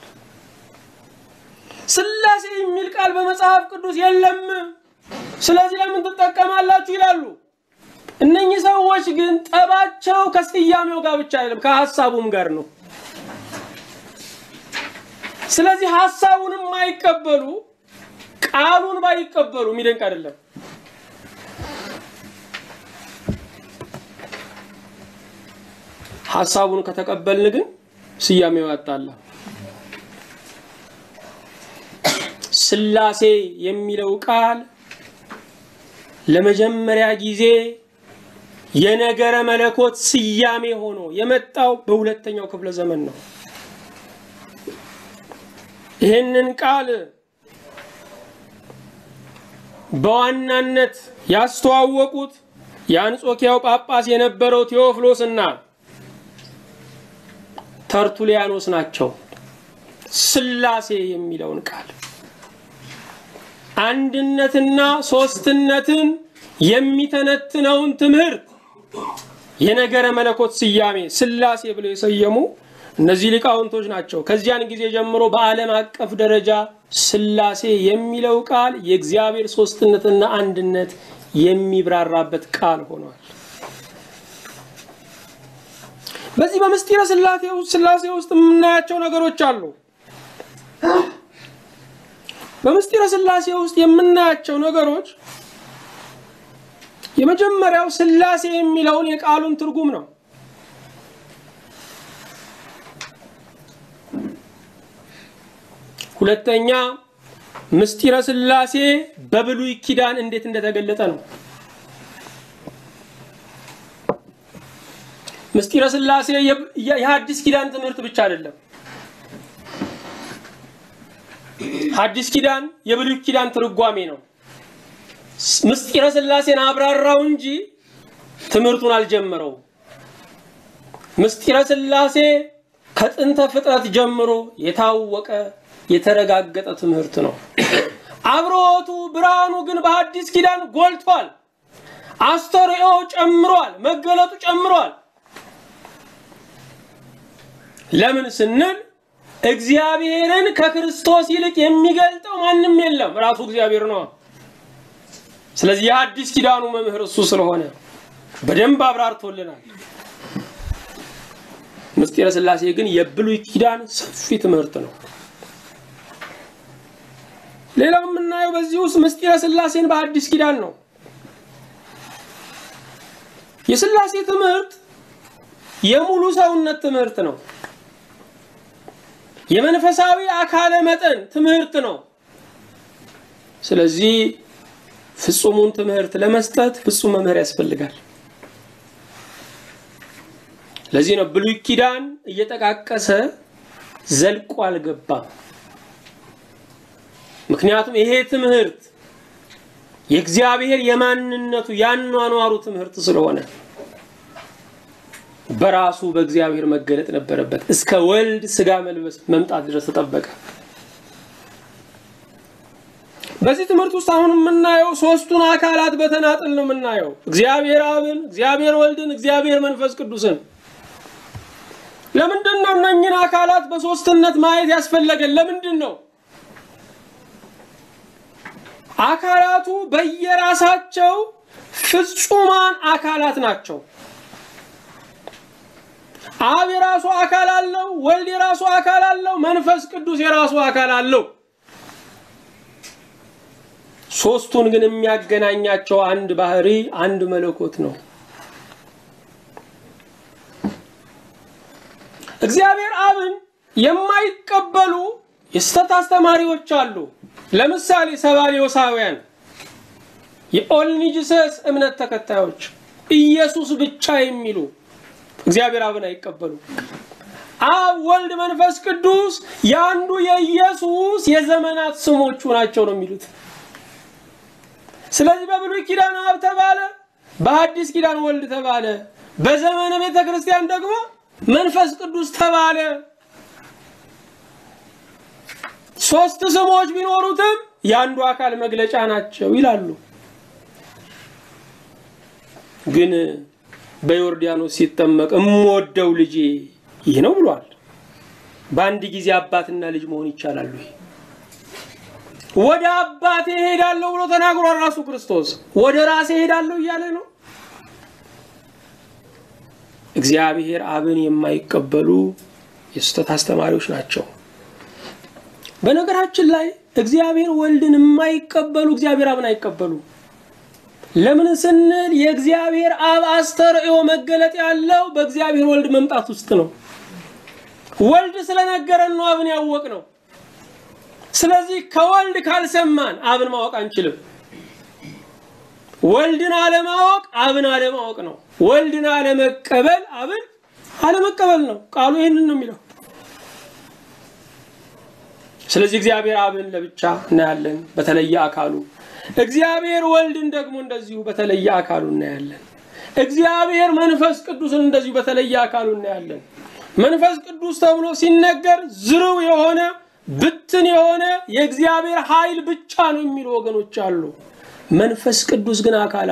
ሥላሴ የሚል ቃል በመጽሐፍ ቅዱስ የለም። ስለዚህ ለምን ተጠቀማላችሁ ይላሉ። እነኚህ ሰዎች ግን ጠባቸው ከስያሜው ጋር ብቻ አይደለም ከሐሳቡም ጋር ነው። ስለዚህ ሐሳቡንም ማይቀበሉ ቃሉን ባይቀበሉ የሚደንቅ አይደለም። ሐሳቡን ከተቀበልን ግን ስያሜው ያጣላ። ሥላሴ የሚለው ቃል ለመጀመሪያ ጊዜ የነገረ መለኮት ስያሜ ሆኖ የመጣው በሁለተኛው ክፍለ ዘመን ነው። ይህንን ቃል በዋናነት ያስተዋወቁት የአንጾኪያው ጳጳስ የነበረው ቴዎፍሎስና ተርቱሊያኖስ ናቸው። ሥላሴ የሚለውን ቃል አንድነትና ሶስትነትን የሚተነትነውን ትምህርት የነገረ መለኮት ስያሜ ሥላሴ ብለው የሰየሙ እነዚህ ሊቃውንቶች ናቸው። ከዚያን ጊዜ ጀምሮ በዓለም አቀፍ ደረጃ ሥላሴ የሚለው ቃል የእግዚአብሔር ሶስትነትና አንድነት የሚብራራበት ቃል ሆኗል። በዚህ በምስጢረ ሥላሴ ውስጥ የምናያቸው ነገሮች አሉ። በምስጢረ ሥላሴ ውስጥ የምናያቸው ነገሮች የመጀመሪያው ሥላሴ የሚለውን የቃሉን ትርጉም ነው። ሁለተኛ ምስጢረ ሥላሴ በብሉይ ኪዳን እንዴት እንደተገለጠ ነው። ምስጢረ ሥላሴ የሐዲስ ኪዳን ትምህርት ብቻ አይደለም። ሐዲስ ኪዳን የብሉይ ኪዳን ትርጓሜ ነው። ምስጢረ ሥላሴን አብራራው እንጂ ትምህርቱን አልጀመረው። ምስጢረ ሥላሴ ከጥንተ ፍጥረት ጀምሮ የታወቀ የተረጋገጠ ትምህርት ነው። አብሮቱ ብርሃኑ ግን በሐዲስ ኪዳን ጎልቷል። አስተርእዮ ጨምሯል፣ መገለጡ ጨምሯል። ለምን ስንል እግዚአብሔርን ከክርስቶስ ይልቅ የሚገልጠው ማንም የለም፣ ራሱ እግዚአብሔር ነው። ስለዚህ የሐዲስ ኪዳኑ መምህር እሱ ስለሆነ በደንብ አብራርቶልናል። ምስጢረ ሥላሴ ግን የብሉይ ኪዳን ሰፊ ትምህርት ነው። ሌላው የምናየው በዚህ ውስጥ ምስጢረ ሥላሴን በሐዲስ ኪዳን ነው። የሥላሴ ትምህርት የሙሉ ሰውነት ትምህርት ነው። የመንፈሳዊ አካለ መጠን ትምህርት ነው። ስለዚህ ፍጹሙን ትምህርት ለመስጠት ፍጹም መምህር ያስፈልጋል። ለዚህ ነው ብሉይ ኪዳን እየተቃቀሰ ዘልቆ አልገባም። ምክንያቱም ይሄ ትምህርት የእግዚአብሔር የማንነቱ ያኗኗሩ ትምህርት ስለሆነ በራሱ በእግዚአብሔር መገለጥ ነበረበት። እስከ ወልድ ሥጋ መልበስ መምጣት ድረስ ተጠበቀ። በዚህ ትምህርት ውስጥ አሁን የምናየው ሶስቱን አካላት በተናጠል ነው የምናየው። እግዚአብሔር አብን፣ እግዚአብሔር ወልድን፣ እግዚአብሔር መንፈስ ቅዱስን። ለምንድን ነው እነኚህን አካላት በሶስትነት ማየት ያስፈለገን? ለምንድን ነው? አካላቱ በየራሳቸው ፍጹማን አካላት ናቸው። አብ የራሱ አካል አለው፣ ወልድ የራሱ አካል አለው፣ መንፈስ ቅዱስ የራሱ አካል አለው። ሶስቱን ግን የሚያገናኛቸው አንድ ባህሪ፣ አንድ መለኮት ነው። እግዚአብሔር አብን የማይቀበሉ የስተት አስተማሪዎች አሉ። ለምሳሌ ሰባሊዮሳውያን፣ የኦልኒጂሰስ እምነት ተከታዮች፣ ኢየሱስ ብቻ የሚሉ እግዚአብሔር አብን አይቀበሉ። አብ፣ ወልድ፣ መንፈስ ቅዱስ ያንዱ የኢየሱስ የዘመናት ስሞቹ ናቸው ነው የሚሉት። ስለዚህ በብሉይ ኪዳን አብ ተባለ፣ በአዲስ ኪዳን ወልድ ተባለ፣ በዘመነ ቤተክርስቲያን ደግሞ መንፈስ ቅዱስ ተባለ። ሶስት ስሞች ቢኖሩትም ያንዱ አካል መግለጫ ናቸው ይላሉ። ግን በዮርዳኖስ ሲጠመቅ እምወደው ልጄ ይህ ነው ብሏል። በአንድ ጊዜ አባትና ልጅ መሆን ይቻላል ወይ? ወደ አባቴ ሄዳለሁ ብሎ ተናግሯል ራሱ ክርስቶስ። ወደ ራሴ ሄዳለሁ እያለ ነው። እግዚአብሔር አብን የማይቀበሉ የስተት አስተማሪዎች ናቸው። በነገራችን ላይ እግዚአብሔር ወልድን የማይቀበሉ እግዚአብሔር አብን አይቀበሉ። ለምን ስንል የእግዚአብሔር አብ አስተርእዮ መገለጥ ያለው በእግዚአብሔር ወልድ መምጣት ውስጥ ነው። ወልድ ስለነገረን ነው አብን ያወቅነው። ስለዚህ ከወልድ ካልሰማን አብን ማወቅ አንችልም። ወልድን አለማወቅ አብን አለማወቅ ነው። ወልድን አለመቀበል አብን አለመቀበል ነው። ቃሉ ይሄንን ነው የሚለው። ስለዚህ እግዚአብሔር አብን ለብቻ እናያለን በተለየ አካሉ፣ እግዚአብሔር ወልድን ደግሞ እንደዚሁ በተለየ አካሉ እናያለን። እግዚአብሔር መንፈስ ቅዱስን እንደዚሁ በተለየ አካሉ እናያለን። መንፈስ ቅዱስ ተብሎ ሲነገር ዝርው የሆነ ብትን የሆነ የእግዚአብሔር ኃይል ብቻ ነው የሚሉ ወገኖች አሉ። መንፈስ ቅዱስ ግን አካል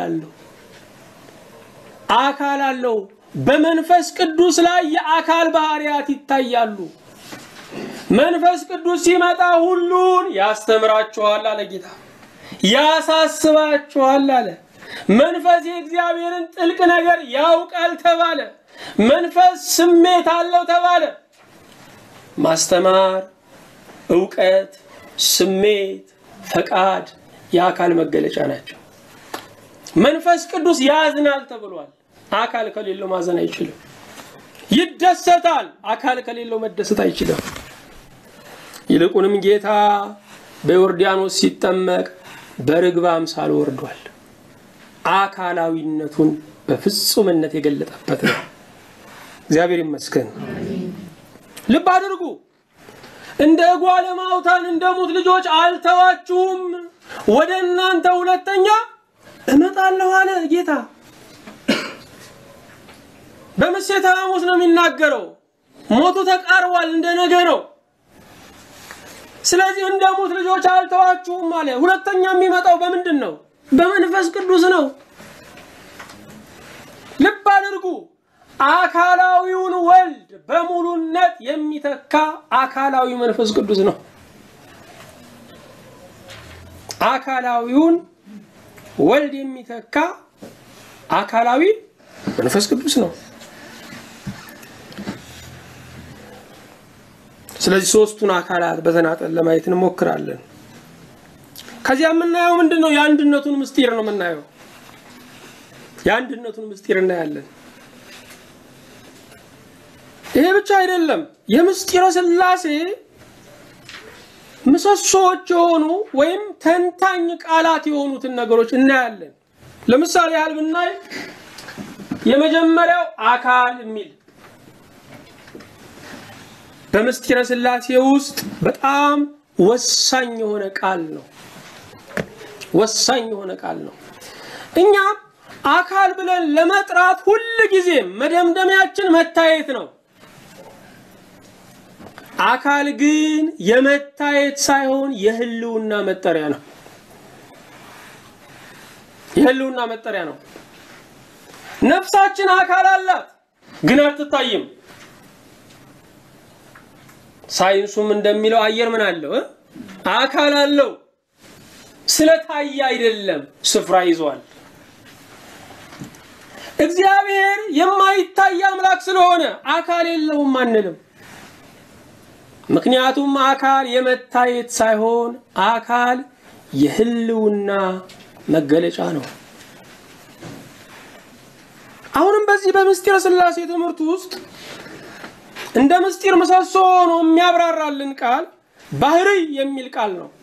አለው። በመንፈስ ቅዱስ ላይ የአካል ባህሪያት ይታያሉ። መንፈስ ቅዱስ ሲመጣ ሁሉን ያስተምራችኋል አለ ጌታ፣ ያሳስባችኋል አለ። መንፈስ የእግዚአብሔርን ጥልቅ ነገር ያውቃል ተባለ። መንፈስ ስሜት አለው ተባለ። ማስተማር፣ ዕውቀት፣ ስሜት፣ ፈቃድ የአካል መገለጫ ናቸው። መንፈስ ቅዱስ ያዝናል ተብሏል። አካል ከሌለው ማዘን አይችልም። ይደሰታል፣ አካል ከሌለው መደሰት አይችልም። ይልቁንም ጌታ በዮርዳኖስ ሲጠመቅ በርግብ አምሳል ወርዷል። አካላዊነቱን በፍጹምነት የገለጠበት ነው። እግዚአብሔር ይመስገን። ልብ አድርጉ። እንደ ጓለ ማውታን እንደ ሙት ልጆች አልተዋችሁም፣ ወደ እናንተ ሁለተኛ እመጣለሁ አለ ጌታ። በምሴተ ሐሙስ ነው የሚናገረው። ሞቱ ተቃርቧል፣ እንደ ነገ ነው። ስለዚህ እንደ ሙት ልጆች አልተዋችሁም አለ። ሁለተኛ የሚመጣው በምንድን ነው? በመንፈስ ቅዱስ ነው። ልብ አድርጉ። አካላዊውን ወልድ በሙሉነት የሚተካ አካላዊ መንፈስ ቅዱስ ነው። አካላዊውን ወልድ የሚተካ አካላዊ መንፈስ ቅዱስ ነው። ስለዚህ ሶስቱን አካላት በተናጠል ለማየት እንሞክራለን። ከዚያ የምናየው ምንድነው? የአንድነቱን ምስጢር ነው የምናየው። የአንድነቱን ምስጢር እናያለን። ይሄ ብቻ አይደለም። የምስጢረ ሥላሴ ምሰሶዎች የሆኑ ወይም ተንታኝ ቃላት የሆኑትን ነገሮች እናያለን። ለምሳሌ ያህል ብናይ የመጀመሪያው አካል የሚል በምስጢረ ሥላሴ ውስጥ በጣም ወሳኝ የሆነ ቃል ነው። ወሳኝ የሆነ ቃል ነው። እኛ አካል ብለን ለመጥራት ሁሉ ጊዜ መደምደሚያችን መታየት ነው። አካል ግን የመታየት ሳይሆን የህልውና መጠሪያ ነው። የህልውና መጠሪያ ነው። ነፍሳችን አካል አላት ግን አትታይም። ሳይንሱም እንደሚለው አየር ምን አለው? አካል አለው። ስለታየ አይደለም፣ ስፍራ ይዟል። እግዚአብሔር የማይታይ አምላክ ስለሆነ አካል የለውም አንልም። ምክንያቱም አካል የመታየት ሳይሆን አካል የህልውና መገለጫ ነው። አሁንም በዚህ በምስጢረ ሥላሴ ትምህርት ውስጥ እንደ ምስጢር ምሰሶ ነው የሚያብራራልን ቃል ባህሪ የሚል ቃል ነው።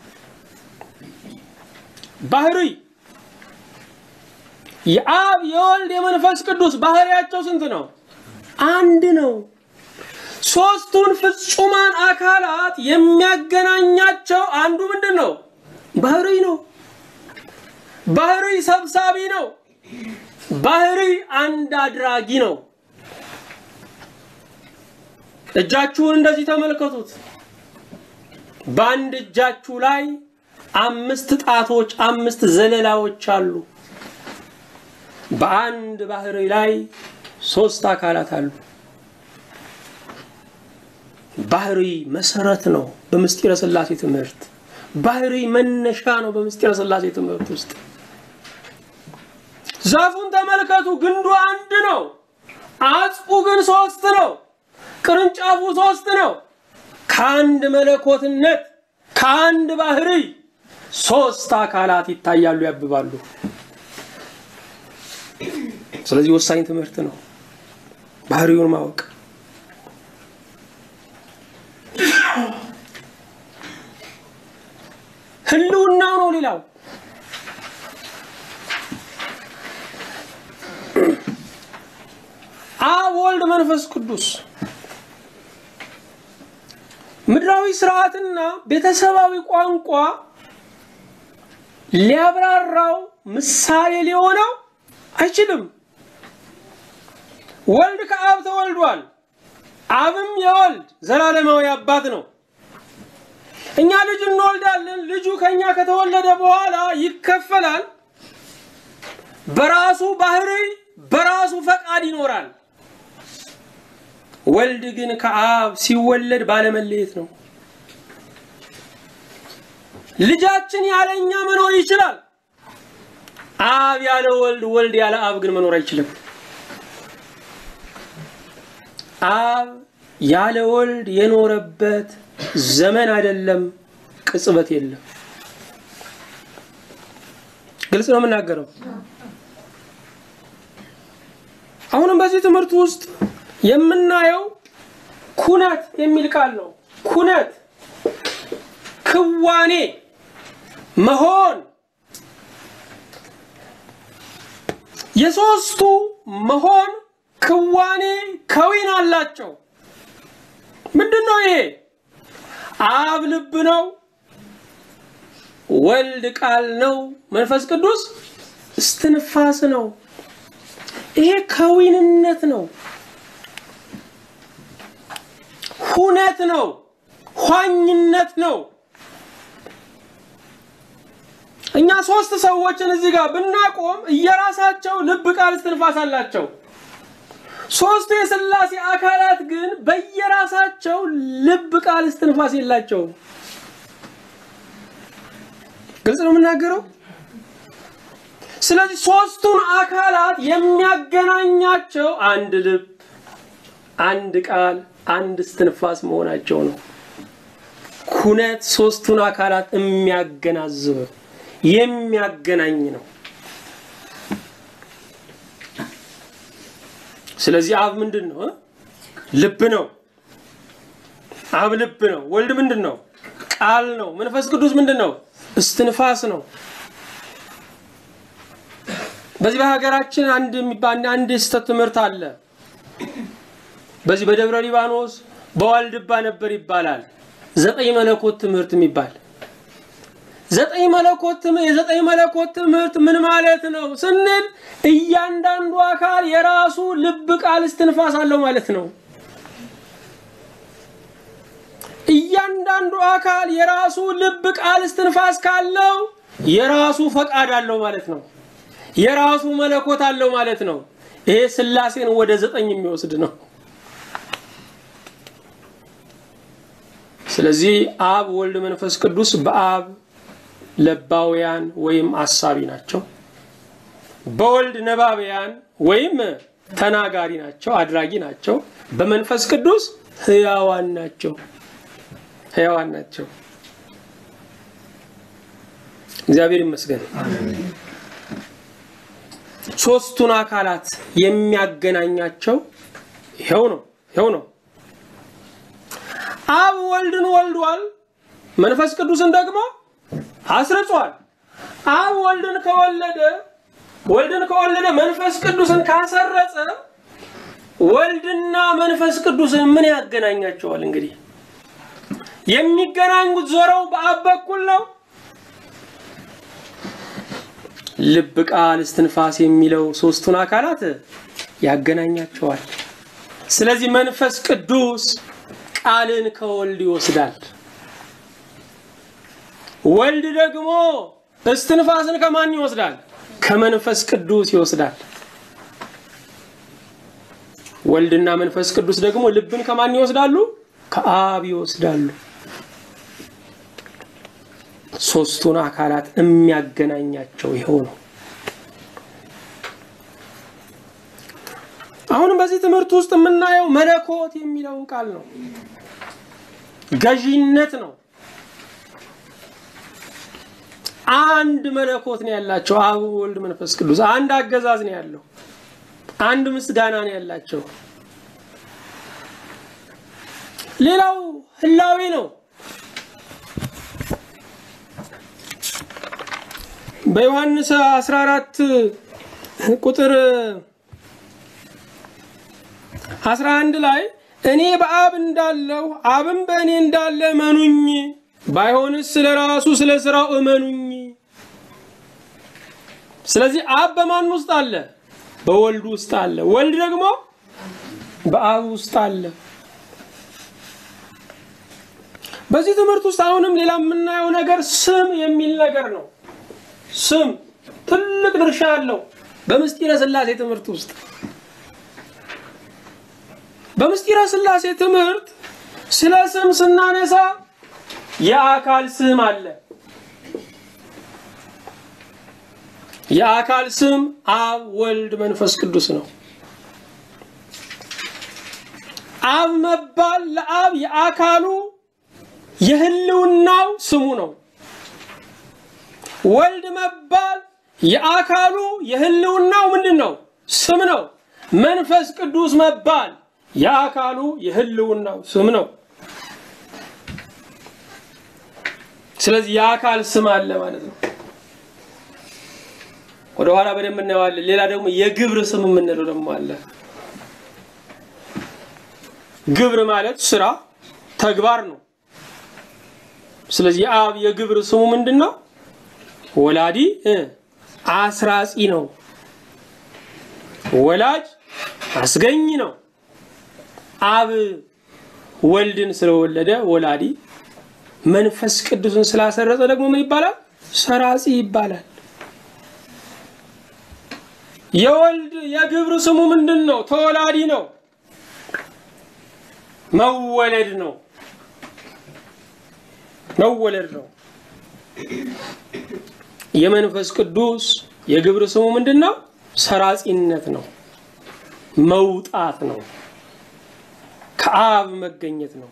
ባህሪ የአብ የወልድ የመንፈስ ቅዱስ ባህሪያቸው ስንት ነው? አንድ ነው። ሶስቱን ፍጹማን አካላት የሚያገናኛቸው አንዱ ምንድነው? ባህሪ ነው። ባህሪ ሰብሳቢ ነው። ባህሪ አንድ አድራጊ ነው። እጃችሁን እንደዚህ ተመልከቱት። በአንድ እጃችሁ ላይ 5 ጣቶች 5 ዘለላዎች አሉ። በአንድ ባህሪ ላይ 3 አካላት አሉ። ባህሪ መሰረት ነው በምስጢረ ሥላሴ ትምህርት። ባህሪ መነሻ ነው በምስጢረ ሥላሴ ትምህርት ውስጥ። ዛፉን ተመልከቱ፣ ግንዱ አንድ ነው፣ አጽፉ ግን 3 ነው፣ ቅርንጫፉ 3 ነው። ከአንድ መለኮትነት ከአንድ ባህሪ 3 አካላት ይታያሉ፣ ያብባሉ። ስለዚህ ወሳኝ ትምህርት ነው ባህሪውን ማወቅ። ህልውናው ነው ሌላው። አብ ወልድ መንፈስ ቅዱስ ምድራዊ ስርዓትና ቤተሰባዊ ቋንቋ ሊያብራራው ምሳሌ ሊሆነው አይችልም። ወልድ ከአብ ተወልዷል። አብም የወልድ ዘላለማዊ አባት ነው። እኛ ልጅ እንወልዳለን። ልጁ ከኛ ከተወለደ በኋላ ይከፈላል። በራሱ ባህሪ በራሱ ፈቃድ ይኖራል። ወልድ ግን ከአብ ሲወለድ ባለመለየት ነው። ልጃችን ያለኛ መኖር ይችላል። አብ ያለ ወልድ፣ ወልድ ያለ አብ ግን መኖር አይችልም። አብ ያለ ወልድ የኖረበት ዘመን አይደለም፣ ቅጽበት የለም። ግልጽ ነው የምናገረው። አሁንም በዚህ ትምህርት ውስጥ የምናየው ኩነት የሚል ቃል ነው። ኩነት ክዋኔ፣ መሆን። የሶስቱ መሆን ክዋኔ ከዊን አላቸው። ምንድነው ይሄ? አብ ልብ ነው፣ ወልድ ቃል ነው፣ መንፈስ ቅዱስ እስትንፋስ ነው። ይሄ ከዊንነት ነው፣ ሁነት ነው፣ ኋኝነት ነው። እኛ 3 ሰዎችን እዚህ ጋር ብናቆም እየራሳቸው ልብ ቃል እስትንፋስ አላቸው። 3 የሥላሴ አካላት ግን በየራሳቸው ልብ ቃል እስትንፋስ የላቸውም። ግልጽ ነው የምናገረው። ስለዚህ 3ቱን አካላት የሚያገናኛቸው አንድ ልብ፣ አንድ ቃል፣ አንድ እስትንፋስ መሆናቸው ነው። ኩነት 3ቱን አካላት የሚያገናዝብ የሚያገናኝ ነው። ስለዚህ አብ ምንድነው? ልብ ነው። አብ ልብ ነው። ወልድ ምንድነው? ቃል ነው። መንፈስ ቅዱስ ምንድነው? እስትንፋስ ነው። በዚህ በሀገራችን አንድ ስህተት ትምህርት አለ። በዚህ በደብረ ሊባኖስ በዋልድባ ነበር ይባላል 9 መለኮት ትምህርት የሚባል። 9 መለኮት ትምህርት ምን ማለት ነው ስንል እያንዳንዱ አካል የራሱ ልብ ቃል እስትንፋስ አለው ማለት ነው። እያንዳንዱ አካል የራሱ ልብ ቃል እስትንፋስ ካለው የራሱ ፈቃድ አለው ማለት ነው። የራሱ መለኮት አለው ማለት ነው። ይሄ ሥላሴን ወደ 9 የሚወስድ ነው። ስለዚህ አብ ወልድ መንፈስ ቅዱስ በአብ ለባውያን ወይም አሳቢ ናቸው። በወልድ ነባቢያን ወይም ተናጋሪ ናቸው፣ አድራጊ ናቸው። በመንፈስ ቅዱስ ሕያዋን ናቸው። እግዚአብሔር ይመስገን። ሶስቱን አካላት የሚያገናኛቸው ይሄው ነው። አብ ወልድን ወልዷል፣ መንፈስ ቅዱስን ደግሞ አስረጿል። አብ ወልድን ከወለደ መንፈስ ቅዱስን ካሰረጸ ወልድና መንፈስ ቅዱስን ምን ያገናኛቸዋል? እንግዲህ የሚገናኙት ዞረው በአብ በኩል ነው። ልብ ቃል እስትንፋስ የሚለው ሶስቱን አካላት ያገናኛቸዋል። ስለዚህ መንፈስ ቅዱስ ቃልን ከወልድ ይወስዳል፣ ወልድ ደግሞ እስትንፋስን ከማን ይወስዳል? ከመንፈስ ቅዱስ ይወስዳል። ወልድና መንፈስ ቅዱስ ደግሞ ልብን ከማን ይወስዳሉ? ከአብ ይወስዳሉ። ሶስቱን አካላት የሚያገናኛቸው ይሄው ነው። አሁን በዚህ ትምህርት ውስጥ የምናየው መለኮት የሚለው ቃል ነው። ገዢነት ነው። አንድ መለኮት ነው ያላቸው አብ ወልድ መንፈስ ቅዱስ። አንድ አገዛዝ ነው ያለው። አንድ ምስጋና ነው ያላቸው። ሌላው ህላዌ ነው። በዮሐንስ 14 ቁጥር 11 ላይ እኔ በአብ እንዳለው አብም በእኔ እንዳለ እመኑኝ፣ ባይሆንስ ስለራሱ ስለሥራው እመኑኝ። ስለዚህ አብ በማን ውስጥ አለ? በወልድ ውስጥ አለ። ወልድ ደግሞ በአብ ውስጥ አለ። በዚህ ትምህርት ውስጥ አሁንም ሌላ የምናየው ነገር ስም የሚል ነገር ነው። ስም ትልቅ ድርሻ አለው በምስጢረ ሥላሴ ትምህርት ውስጥ። በምስጢረ ሥላሴ ትምህርት ስለ ስም ስናነሳ የአካል ስም አለ። የአካል ስም አብ ወልድ መንፈስ ቅዱስ ነው። አብ መባል ለአብ የአካሉ የህልውናው ስሙ ነው። ወልድ መባል የአካሉ የህልውናው ምንድነው? ስም ነው። መንፈስ ቅዱስ መባል የአካሉ የህልውናው ስም ነው። ስለዚህ የአካል ስም አለ ማለት ነው። ወደ ኋላ በደንብ እናየዋለን። ሌላ ደግሞ የግብር ስም የምንለው ደግሞ አለ። ግብር ማለት ስራ ተግባር ነው። ስለዚህ አብ የግብር ስሙ ምንድነው? ወላዲ አስራጺ ነው። ወላጅ አስገኝ ነው። አብ ወልድን ስለወለደ ወላዲ፣ መንፈስ ቅዱስን ስላሰረጸ ደግሞ ምን ይባላል? ሰራጺ ይባላል። የወልድ የግብር ስሙ ምንድነው? ተወላዲ ነው። መወለድ ነው። መወለድ ነው። የመንፈስ ቅዱስ የግብር ስሙ ምንድነው? ሰራጺነት ነው። መውጣት ነው። ከአብ መገኘት ነው።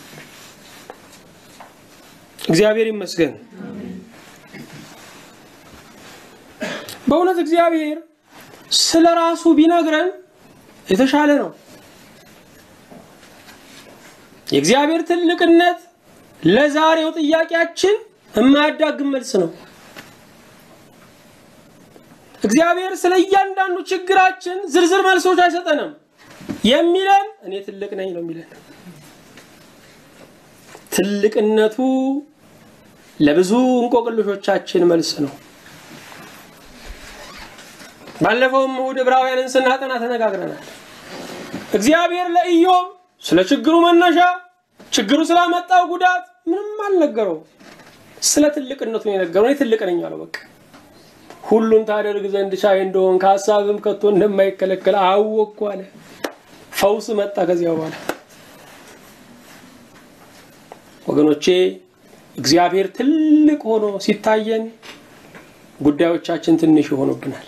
እግዚአብሔር ይመስገን። በእውነት እግዚአብሔር ስለራሱ ቢነግረን የተሻለ ነው። የእግዚአብሔር ትልቅነት ለዛሬው ጥያቄያችን የማያዳግም መልስ ነው። እግዚአብሔር ስለ እያንዳንዱ ችግራችን ዝርዝር መልሶች አይሰጠንም። የሚለን እኔ ትልቅ ነኝ ነው የሚለን። ትልቅነቱ ለብዙ እንቆቅልሾቻችን መልስ ነው። ባለፈው እሁድ ዕብራውያንን ስናጠና ተነጋግረናል። እግዚአብሔር ለኢዮብ ስለ ችግሩ መነሻ ችግሩ ስላመጣው ጉዳት ምንም አልነገረው። ስለ ትልቅነቱ የነገረው እኔ ትልቅ ነኝ አለው። በቃ ሁሉን ታደርግ ዘንድ ቻይ እንደሆን ከሐሳብም ከቶ እንደማይከለከል አወቅኩ አለ። ፈውስ መጣ ከዚያ በኋላ። ወገኖቼ እግዚአብሔር ትልቅ ሆኖ ሲታየን ጉዳዮቻችን ትንሽ ሆኖብናል።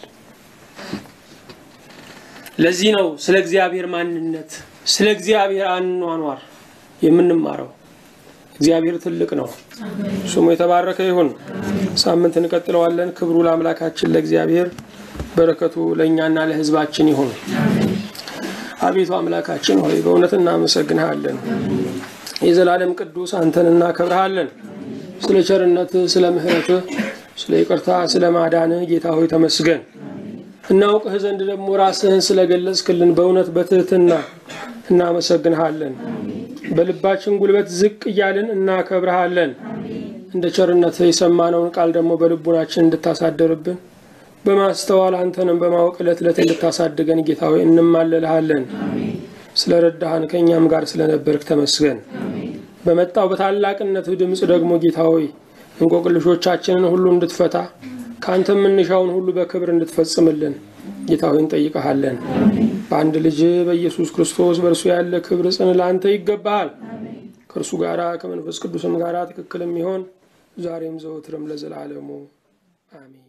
ለዚህ ነው ስለ እግዚአብሔር ማንነት ስለ እግዚአብሔር አኗኗር የምንማረው። እግዚአብሔር ትልቅ ነው። ስሙ የተባረከ ይሁን። ሳምንት እንቀጥለዋለን። ክብሩ ለአምላካችን ለእግዚአብሔር፣ በረከቱ ለኛና ለሕዝባችን ይሁን። አቤቱ አምላካችን ሆይ በእውነት እናመሰግንሃለን። የዘላለም ቅዱስ አንተን እናከብርሃለን። ስለ ቸርነትህ፣ ስለ ምሕረትህ፣ ስለ ይቅርታ፣ ስለ ማዳንህ ጌታ ሆይ ተመስገን። እናውቅህ ዘንድ ደግሞ ራስህን ስለገለጽክልን በእውነት በትህትና እናመሰግንሃለን። በልባችን ጉልበት ዝቅ እያልን እናከብርሃለን። እንደ ቸርነትህ የሰማነውን ቃል ደግሞ በልቡናችን እንድታሳደርብን በማስተዋል አንተንም በማወቅ ዕለት ዕለት እንድታሳድገን ጌታ ሆይ እንማለልሃለን። ስለረዳህን ከኛም ጋር ስለነበርክ ተመስገን። በመጣው በታላቅነት ድምጽ ደግሞ ጌታ ሆይ እንቆቅልሾቻችንን ሁሉ እንድትፈታ ካንተ ምንሻውን ሁሉ በክብር እንድትፈጽምልን ጌታ ሆይ እንጠይቀሃለን። በአንድ ልጅ በኢየሱስ ክርስቶስ በእርሱ ያለ ክብር ጽን ላንተ ይገባሃል። ከእርሱ ጋራ ከመንፈስ ቅዱስም ጋራ ትክክልም ይሆን ዛሬም ዘወትርም ለዘላለሙ አሜን።